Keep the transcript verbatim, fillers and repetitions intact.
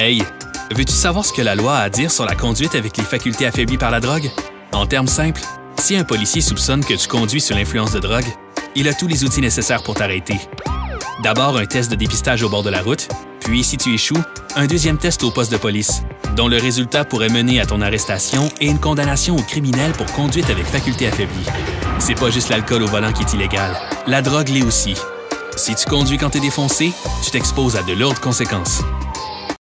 Hey, veux-tu savoir ce que la loi a à dire sur la conduite avec les facultés affaiblies par la drogue? En termes simples, si un policier soupçonne que tu conduis sous l'influence de drogue, il a tous les outils nécessaires pour t'arrêter. D'abord, un test de dépistage au bord de la route, puis, si tu échoues, un deuxième test au poste de police, dont le résultat pourrait mener à ton arrestation et une condamnation au criminel pour conduite avec faculté affaiblie. C'est pas juste l'alcool au volant qui est illégal, la drogue l'est aussi. Si tu conduis quand t'es défoncé, tu t'exposes à de lourdes conséquences.